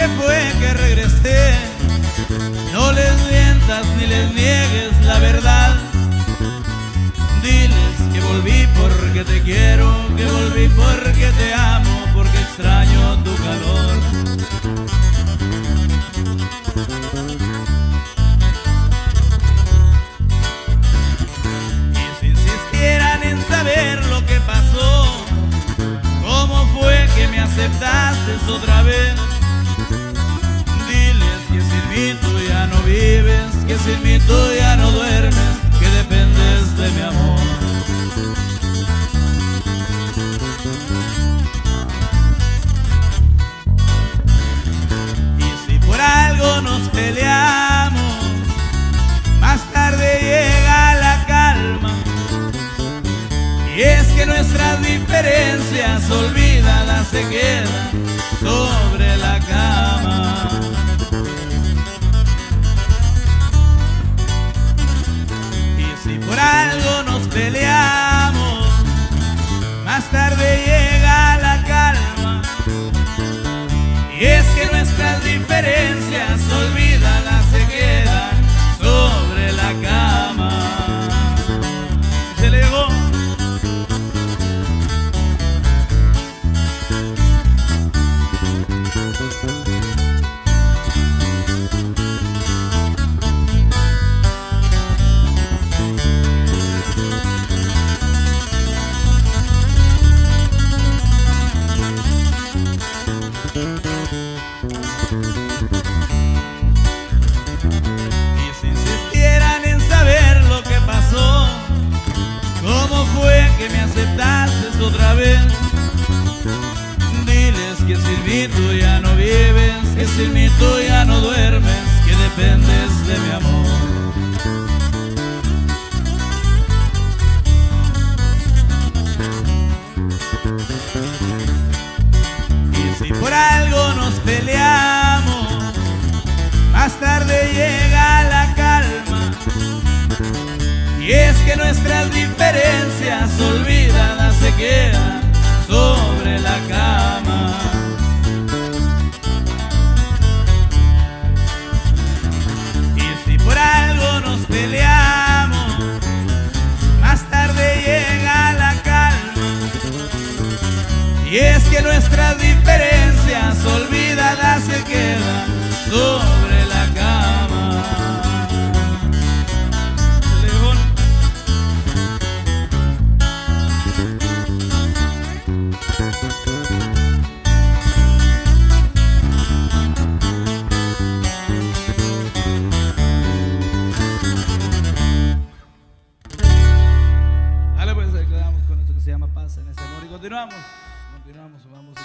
que fue que regresé. No les mientas ni les niegues la verdad. Diles que volví porque te quiero, que volví porque te amo, porque extraño tu calor. Y si insistieran en saber lo que pasó, cómo fue que me aceptaste otra vez, diles que sin mí tú ya no vives, que sin mí tú ya no duermes, que dependes de mi amor. Y si por algo nos peleamos, más tarde llega la calma. Y es que nuestras diferencias olvídalas se quedan sobre la cama. Y si por algo nos peleamos, más tarde llega la calma. Y es que nuestras diferencias olvídalas se quedan sobre la cama. Se le llegó. Y si insistieran en saber lo que pasó, cómo fue que me aceptaste otra vez, diles que sin mí tú ya no vives, que sin mí tú ya no duermes, que dependes de mi amor. Y si por algo nos peleamos, más tarde llega la calma. Y es que nuestras diferencias olvídalas se quedan sobre la cama. Y si por algo nos peleamos, más tarde llega la calma. Y es que nuestras diferencias olvídalas se quedan sobre la cama. León. Dale, pues ahí quedamos con eso que se llama Paz en este amor y continuamos, vamos.